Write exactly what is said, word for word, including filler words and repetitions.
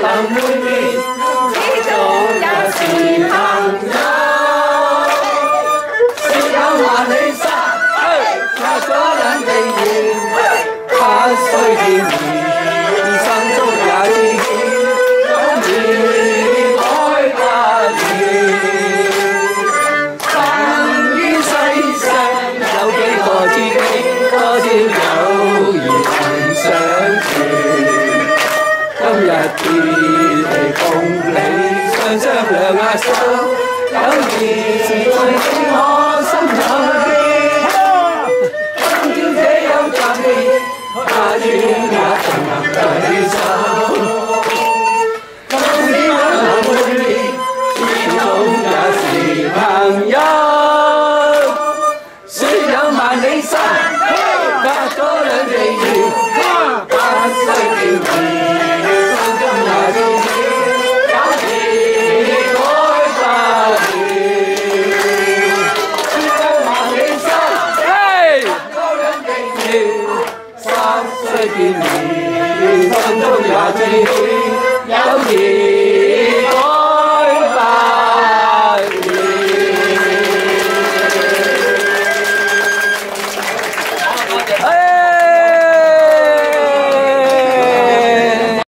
能會面，始終也是朋友。是有萬里沙，隔咗兩地緣，不需見面，心中也知己。 今日別離共你雙雙兩握手，友誼是最令我心有今朝這樣集氣，下轉也同能對手。